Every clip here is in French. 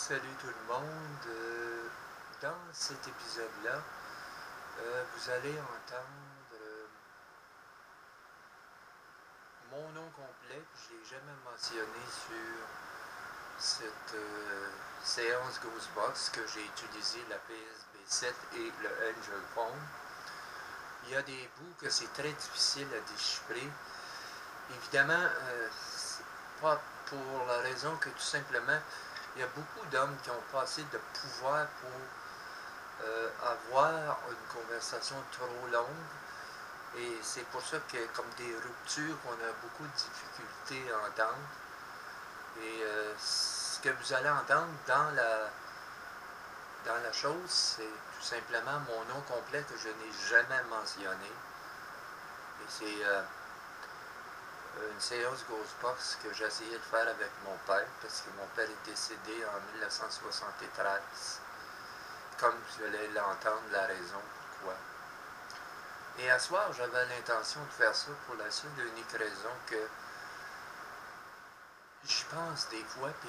Salut tout le monde. Dans cet épisode-là, vous allez entendre mon nom complet. Je ne l'ai jamais mentionné sur cette séance Ghostbox que j'ai utilisé la PSB7 et le Angel Phone. Il y a des bouts que c'est très difficile à déchiffrer. Évidemment, c'est pas pour la raison que tout simplement il y a beaucoup d'hommes qui ont pas assez de pouvoir pour avoir une conversation trop longue. Et c'est pour ça que comme des ruptures qu'on a beaucoup de difficultés à entendre. Et ce que vous allez entendre dans la chose, c'est tout simplement mon nom complet que je n'ai jamais mentionné. Et c'est une séance Ghostbox que j'ai essayé de faire avec mon père, parce que mon père est décédé en 1973. Comme vous allez l'entendre, la raison pourquoi. Et à soir, j'avais l'intention de faire ça pour la seule et unique raison que j'y pense des fois, puis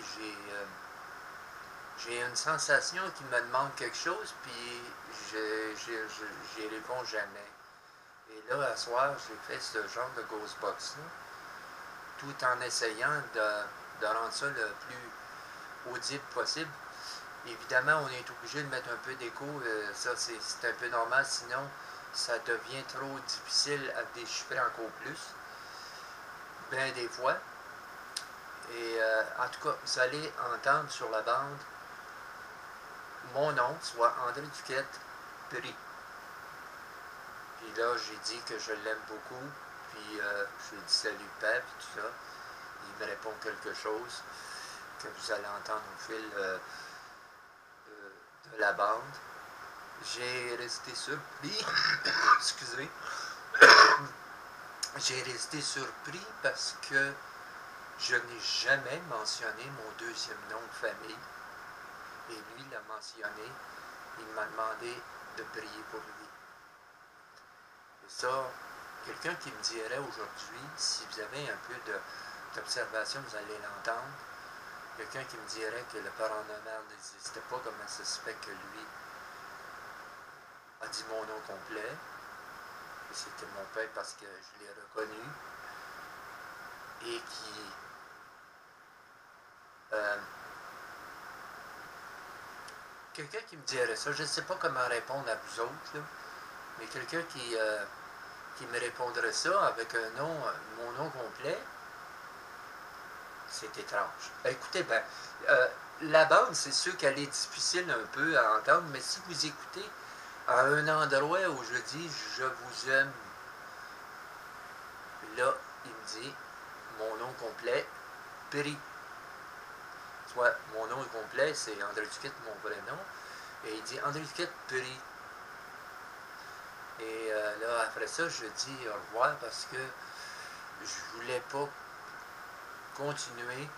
j'ai une sensation qui me demande quelque chose, puis j'y réponds jamais. Et là, à soir, j'ai fait ce genre de Ghostbox-là, tout en essayant de rendre ça le plus audible possible. Évidemment, on est obligé de mettre un peu d'écho, ça c'est un peu normal, sinon ça devient trop difficile à déchiffrer encore plus, bien des fois. Et en tout cas, vous allez entendre sur la bande mon nom, soit André Duquette Prix. Puis là, j'ai dit que je l'aime beaucoup, puis je lui ai dit salut Pep, et tout ça. Il me répond quelque chose que vous allez entendre au fil de la bande. J'ai resté surpris, excusez, j'ai resté surpris parce que je n'ai jamais mentionné mon deuxième nom de famille. Et lui l'a mentionné. Il m'a demandé de prier pour lui. Et ça, quelqu'un qui me dirait aujourd'hui, si vous avez un peu d'observation, vous allez l'entendre. Quelqu'un qui me dirait que le paranormal n'existait pas, comment ça se fait que lui a dit mon nom complet. Et c'était mon père parce que je l'ai reconnu. Et qui quelqu'un qui me dirait ça, je ne sais pas comment répondre à vous autres, là, mais quelqu'un qui me répondrait ça avec un nom, mon nom complet, c'est étrange. Écoutez, la bande, c'est sûr qu'elle est difficile un peu à entendre, mais si vous écoutez à un endroit où je dis « je vous aime », là, il me dit mon nom complet, Prix. Soit mon nom complet, c'est André Duquette, mon vrai nom, et il dit André Duquette Prix. Et là, après ça, je dis au revoir parce que je voulais pas continuer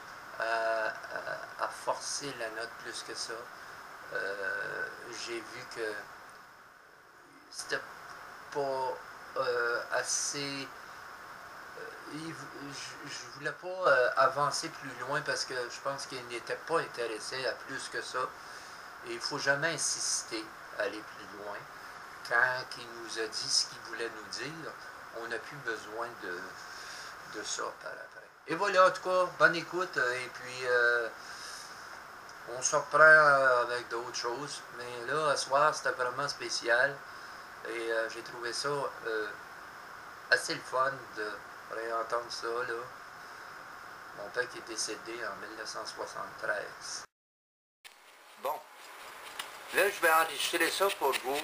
à forcer la note plus que ça. J'ai vu que c'était pas assez. Je voulais pas avancer plus loin parce que je pense qu'il n'était pas intéressé à plus que ça. Et il ne faut jamais insister à aller plus loin. Quand il nous a dit ce qu'il voulait nous dire, on n'a plus besoin de ça par après. Et voilà, en tout cas, bonne écoute. Et puis, on se reprend avec d'autres choses. Mais là, ce soir, c'était vraiment spécial. Et j'ai trouvé ça assez le fun de réentendre ça, là. Mon père qui est décédé en 1973. Bon. Là, je vais enregistrer ça pour vous.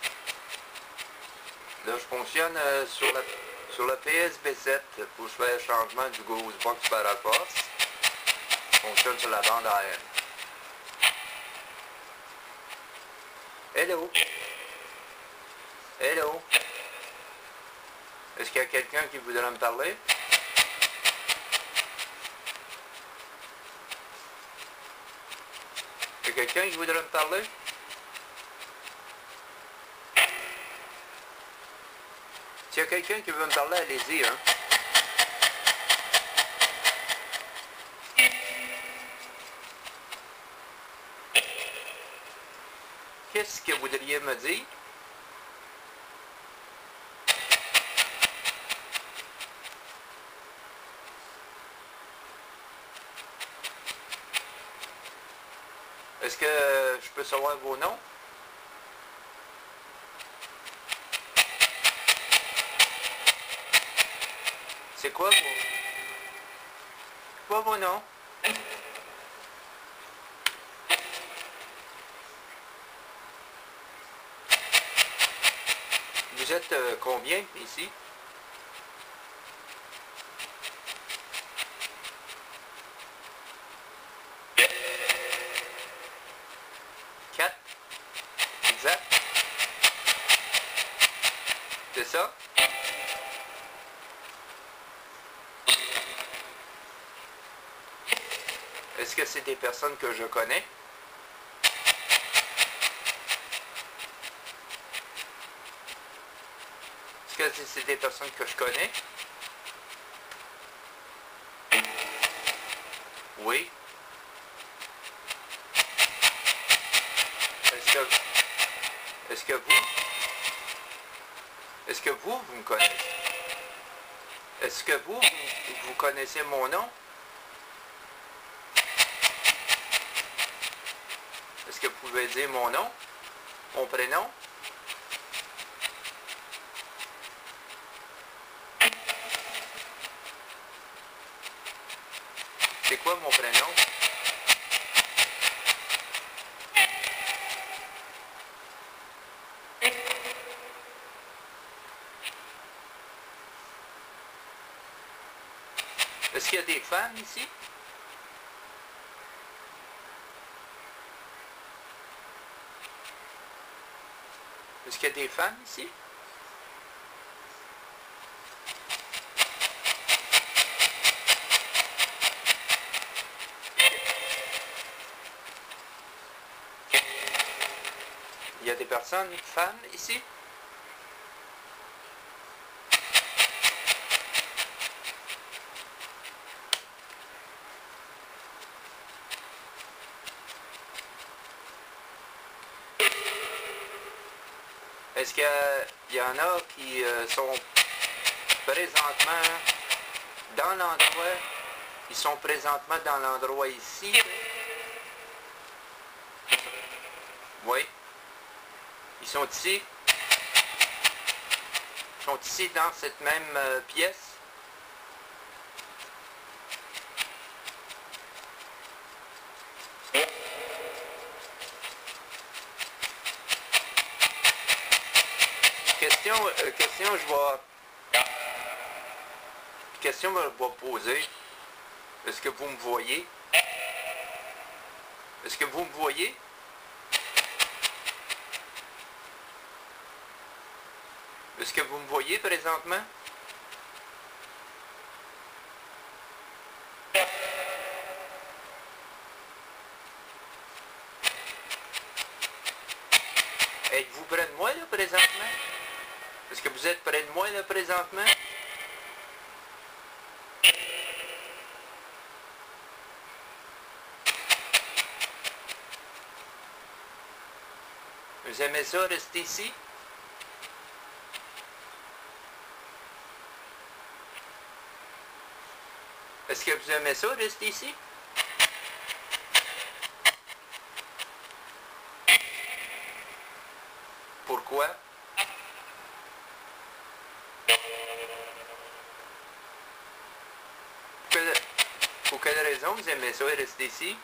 Là, je fonctionne sur la PSB7 pour faire le changement du Ghostbox par la force. Je fonctionne sur la bande AM. Hello? Hello? Est-ce qu'il y a quelqu'un qui voudrait me parler? Il y a quelqu'un qui voudrait me parler? S'il y a quelqu'un qui veut me parler, allez-y, hein. qu'est-ce que vous voudriez me dire? Est-ce que je peux savoir vos noms? C'est quoi vos noms? Vous êtes combien ici? Quatre? Exact? C'est ça? Est-ce que c'est des personnes que je connais? Est-ce que c'est des personnes que je connais? Oui. Est-ce que vous me connaissez? Est-ce que vous connaissez mon nom? Est-ce que vous pouvez dire mon nom? Mon prénom? C'est quoi mon prénom? Est-ce qu'il y a des femmes ici? Est-ce qu'il y a des femmes ici? Il y a des personnes, femmes ici? Est-ce qu'il y en a qui sont présentement dans l'endroit? Ils sont présentement dans l'endroit ici? Oui. Ils sont ici? Ils sont ici dans cette même pièce? Question, je vais poser. Est-ce que vous me voyez? Est-ce que vous me voyez? Est-ce que vous me voyez présentement? Êtes-vous près de moi là présentement? Est-ce que vous êtes près de moi là présentement? Vous aimez ça, rester ici? Est-ce que vous aimez ça, rester ici? Pourquoi? Pour quelle raison vous aimez ça, rester ici?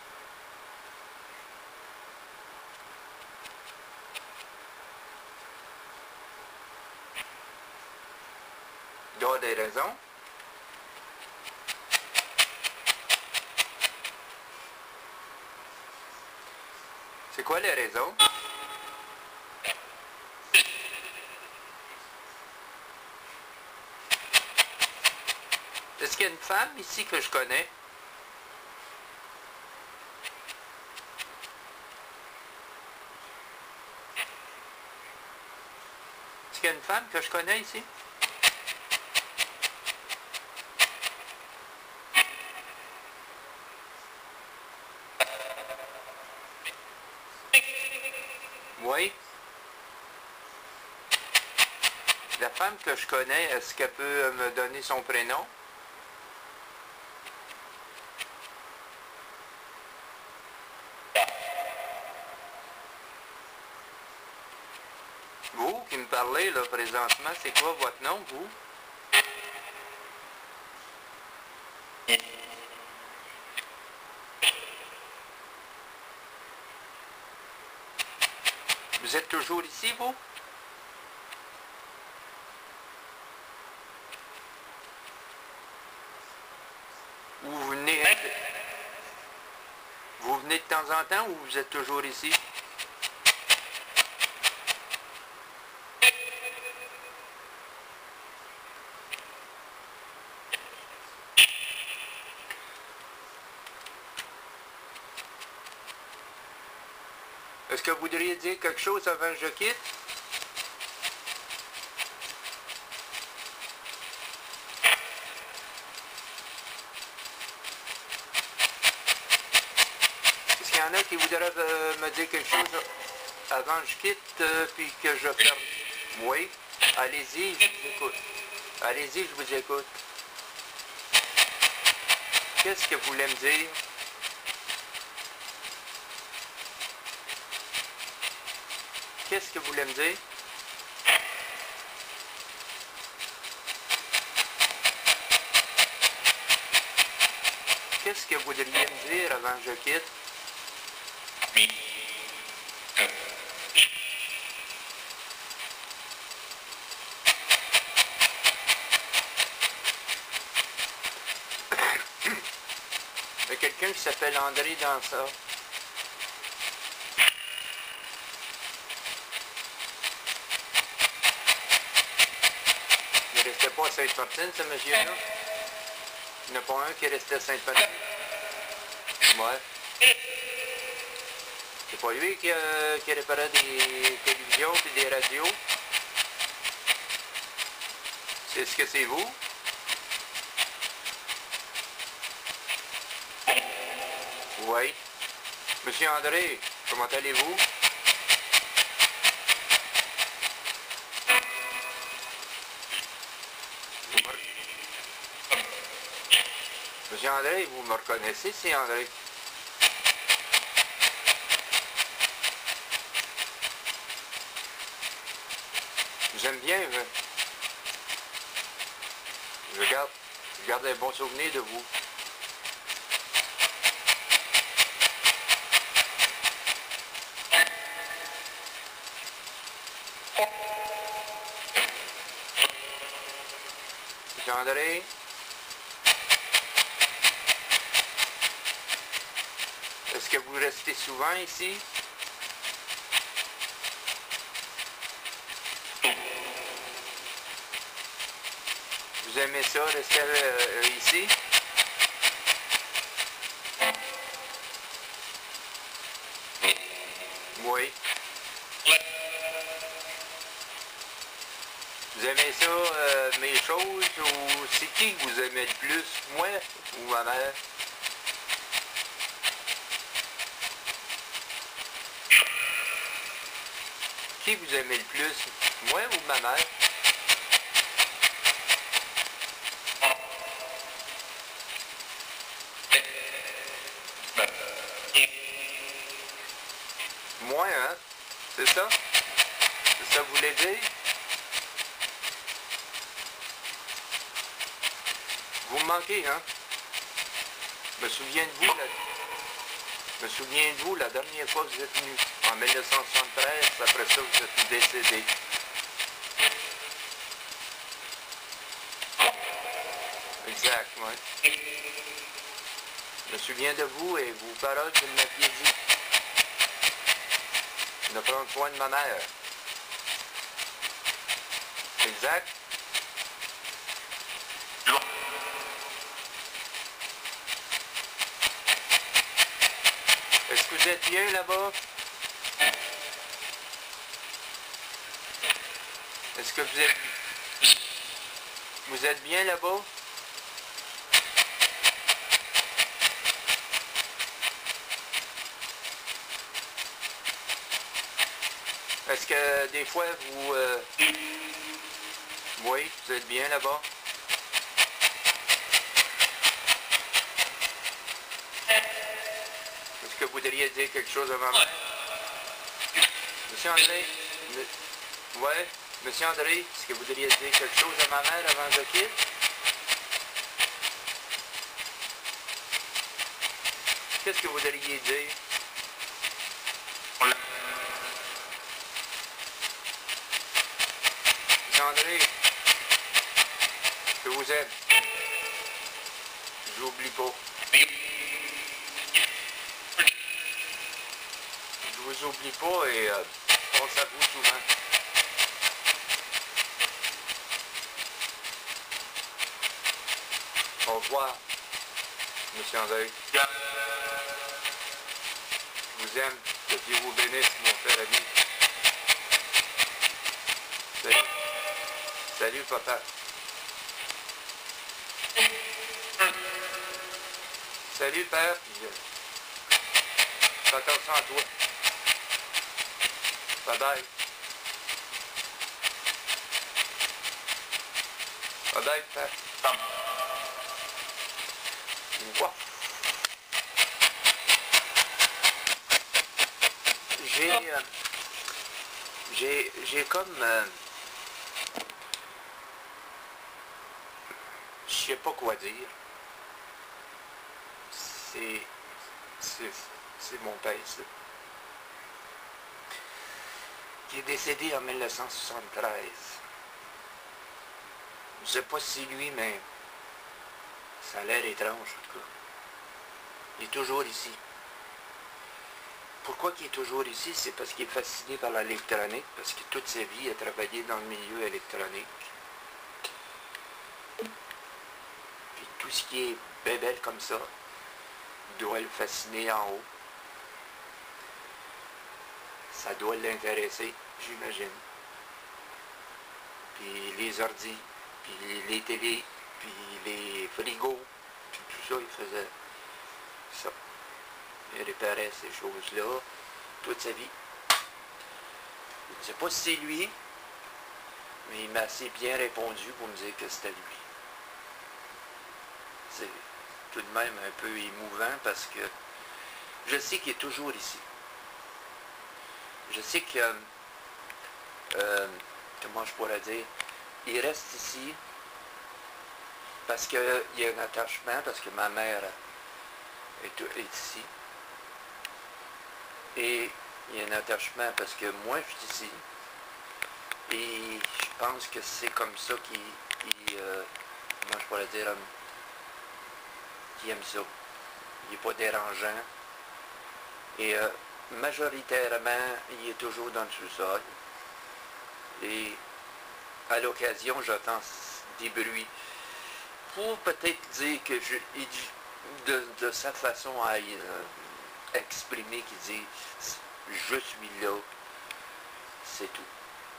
Il y a des raisons. C'est quoi les raisons? Est-ce qu'il y a une femme ici que je connais? Est-ce qu'il y a une femme que je connais ici? Oui. La femme que je connais, est-ce qu'elle peut me donner son prénom? Vous qui me parlez là présentement, c'est quoi votre nom, vous? Vous êtes toujours ici, vous? Ou vous venez de temps en temps ou vous êtes toujours ici? Est-ce que vous voudriez dire quelque chose avant que je quitte? Est-ce qu'il y en a qui voudraient me dire quelque chose avant que je quitte, puis que je ferme? Oui. Allez-y, je vous écoute. Allez-y, je vous écoute. Qu'est-ce que vous voulez me dire? Qu'est-ce que vous voulez me dire? Qu'est-ce que vous voudriez me dire avant que je quitte? Il y a quelqu'un qui s'appelle André dans ça. Il ne restait pas à Sainte-Martine, ce monsieur-là? Il n'y en a pas un qui restait à Sainte-Martine? Ouais. C'est pas lui qui réparait des télévisions et des radios? Est-ce que c'est vous? Oui. Monsieur André, comment allez-vous? Monsieur André, vous me reconnaissez, c'est André? J'aime bien, je garde un bon souvenir de vous. Monsieur André? Est-ce que vous restez souvent ici? Vous aimez ça, rester ici? Oui. Vous aimez ça, mes choses, ou c'est qui que vous aimez le plus? Moi ou ma mère? Qui vous aimez le plus? Moi ou ma mère? Moi, hein? C'est ça? C'est ça que vous voulez dire? Vous me manquez, hein? Je me souviens de vous la dernière fois que vous êtes venu. En 1973, après ça, vous êtes décédé. Exact, oui. Je me souviens de vous et vos paroles que vous m'aviez dit. De prendre soin de ma mère. Exact. Est-ce que vous êtes bien là-bas? Est-ce que vous êtes bien là-bas? Est-ce que des fois vous... Oui, vous êtes bien là-bas? Est-ce que vous voudriez dire quelque chose à ma mère? Monsieur André? Ouais, Monsieur André, est-ce que vous voudriez dire quelque chose à ma mère avant que je quitte? Qu'est-ce que vous voudriez dire? Monsieur André, je vous aime. Je n'oublie pas. Je vous oublie pas et je pense à vous souvent. Au revoir, Monsieur André. Je vous aime. Que Dieu vous bénisse, mon cher ami. Salut. Salut, papa. Salut, père. Fais attention à toi. Bye bye. Bye bye, père. Wow. J'ai comme... je sais pas quoi dire. C'est mon père, ça. Qui est décédé en 1973. Je sais pas si lui, mais ça a l'air étrange, en tout cas. Il est toujours ici. Pourquoi il est toujours ici? C'est parce qu'il est fasciné par l'électronique, parce que toute sa vie, il a travaillé dans le milieu électronique. Puis tout ce qui est bébelle comme ça doit le fasciner en haut. Ça doit l'intéresser, j'imagine. Puis les ordis, puis les télés, puis les frigos, puis tout ça, il faisait ça. Il réparait ces choses-là toute sa vie. Je ne sais pas si c'est lui, mais il m'a assez bien répondu pour me dire que c'était lui. C'est tout de même un peu émouvant parce que je sais qu'il est toujours ici. Je sais que, comment je pourrais dire, il reste ici parce qu'il y a un attachement, parce que ma mère est ici. Et il y a un attachement parce que moi, je suis ici. Et je pense que c'est comme ça comment je pourrais dire, qu'il aime ça. Il n'est pas dérangeant. Et majoritairement, il est toujours dans le sous-sol. Et à l'occasion, j'entends des bruits. Pour peut-être dire que de sa façon à exprimer, qu'il dit « je suis là », c'est tout.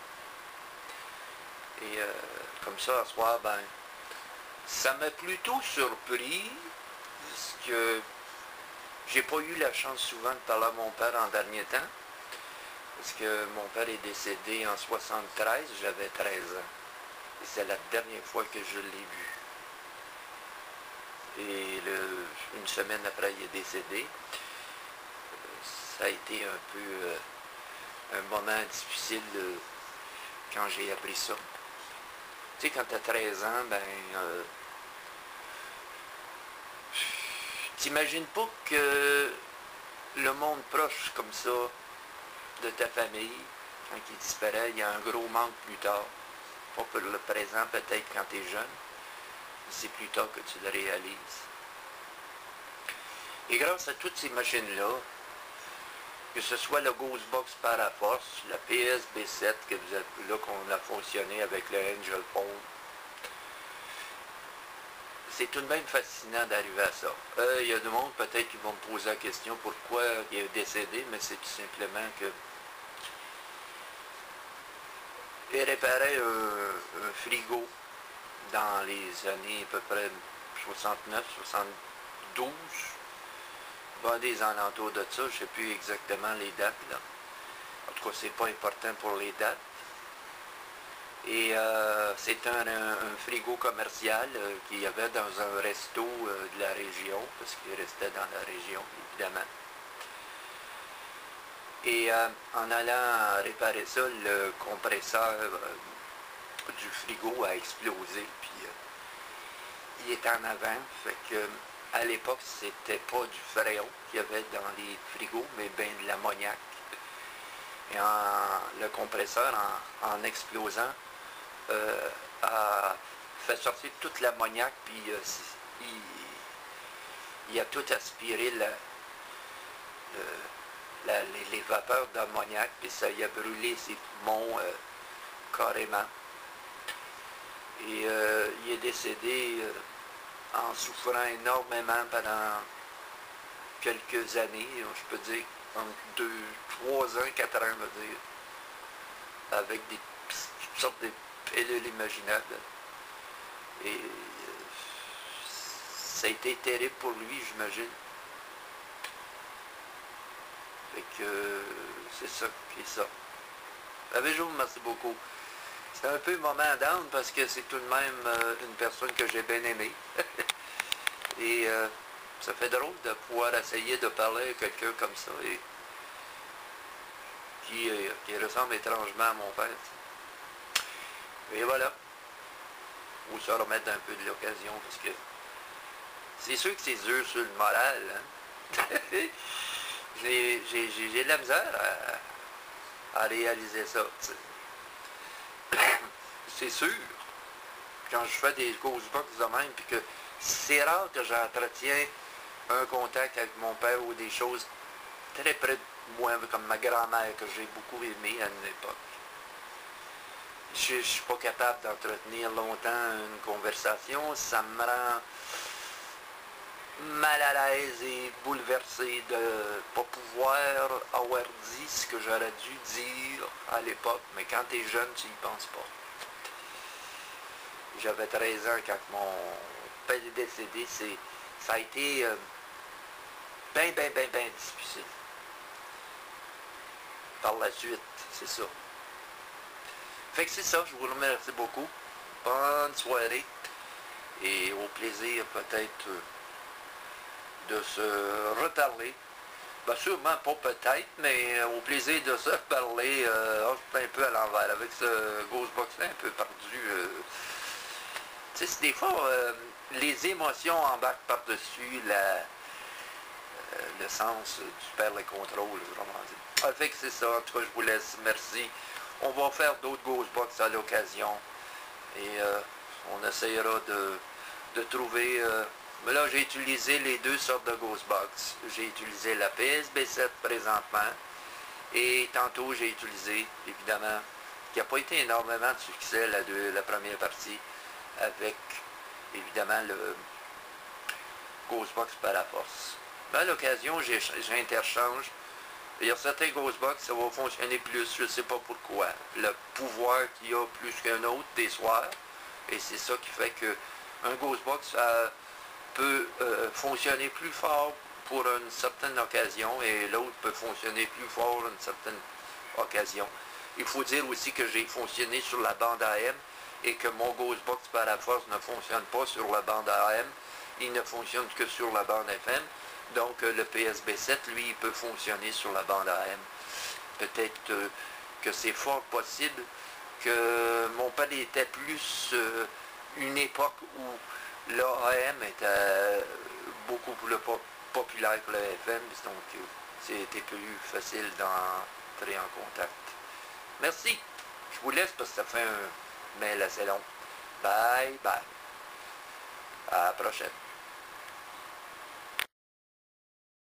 Et comme ça, à soir, ben, ça m'a plutôt surpris, parce que j'ai pas eu la chance souvent de parler à mon père en dernier temps, parce que mon père est décédé en 73, j'avais 13 ans. Et c'est la dernière fois que je l'ai vu. Et une semaine après, il est décédé. Ça a été un peu un moment difficile quand j'ai appris ça. Tu sais, quand tu as 13 ans, ben, t'imagines pas que le monde proche comme ça de ta famille, quand il disparaît, il y a un gros manque plus tard. Pas pour le présent, peut-être quand tu es jeune, mais c'est plus tard que tu le réalises. Et grâce à toutes ces machines-là, que ce soit le Ghostbox Paraforce, la PSB7, qu'on a fonctionné avec le Angel Phone, c'est tout de même fascinant d'arriver à ça. Il y a du monde peut-être qui vont me poser la question pourquoi il est décédé, mais c'est tout simplement que il réparait un frigo dans les années à peu près 69, 72, des alentours de ça, je ne sais plus exactement les dates, là. En tout cas, c'est pas important pour les dates. Et c'est un frigo commercial qu'il y avait dans un resto de la région, parce qu'il restait dans la région, évidemment. Et en allant réparer ça, le compresseur du frigo a explosé, puis il est en avant, fait que à l'époque, c'était pas du fréon qu'il y avait dans les frigos, mais bien de l'ammoniac. Et le compresseur, en explosant, a fait sortir toute l'ammoniac, puis il a tout aspiré les vapeurs d'ammoniac, puis ça y a brûlé ses poumons carrément. Et il est décédé en souffrant énormément pendant quelques années, je peux dire entre 3 ans, 4 ans, je veux dire, avec toutes sortes de pilules imaginables. Et ça a été terrible pour lui, j'imagine. Fait que c'est ça qui est ça. Je vous remercie beaucoup. C'est un peu moment d'âme parce que c'est tout de même une personne que j'ai bien aimée. Et ça fait drôle de pouvoir essayer de parler à quelqu'un comme ça et qui ressemble étrangement à mon père. Et voilà. Ou se remettre un peu de l'occasion parce que c'est sûr que c'est dur sur le moral. Hein? J'ai de la misère à réaliser ça. C'est sûr. Quand je fais des Ghostbox de même, puis que c'est rare que j'entretiens un contact avec mon père ou des choses très près de moi, comme ma grand-mère, que j'ai beaucoup aimé à une époque. Je ne suis pas capable d'entretenir longtemps une conversation, ça me rend mal à l'aise et bouleversé de ne pas pouvoir avoir dit ce que j'aurais dû dire à l'époque, mais quand tu es jeune, tu n'y penses pas. J'avais 13 ans quand mon père est décédé, ça a été bien difficile. Par la suite, c'est ça. Fait que c'est ça, je vous remercie beaucoup. Bonne soirée et au plaisir peut-être de se reparler. Ben, sûrement pas peut-être, mais au plaisir de se reparler un peu à l'envers. Avec ce Ghostbox-là un peu perdu. Tu sais, des fois, les émotions embarquent par-dessus le sens, tu perds le contrôle, vraiment dit. Fait que c'est ça, en tout cas, je vous laisse, merci. On va faire d'autres Ghostbox à l'occasion. Et on essayera de trouver... mais là, j'ai utilisé les deux sortes de Ghostbox. J'ai utilisé la PSB7 présentement. Et tantôt, j'ai utilisé, évidemment, qui n'a pas été énormément de succès, la première partie, avec, évidemment, le Ghostbox par la force. Mais à l'occasion, j'interchange. Il y a certains Ghostbox, ça va fonctionner plus, je ne sais pas pourquoi. Le pouvoir qu'il y a plus qu'un autre des soirs, et c'est ça qui fait qu'un Ghostbox peut fonctionner plus fort pour une certaine occasion, et l'autre peut fonctionner plus fort pour une certaine occasion. Il faut dire aussi que j'ai fonctionné sur la bande AM, et que mon Ghostbox par la force ne fonctionne pas sur la bande AM, il ne fonctionne que sur la bande FM. Donc, le PSB7, lui, il peut fonctionner sur la bande AM. Peut-être que c'est fort possible que mon père était plus une époque où l'AM était beaucoup plus populaire que le FM, donc c'était plus facile d'entrer en contact. Merci. Je vous laisse parce que ça fait un mail assez long. Bye, bye. À la prochaine.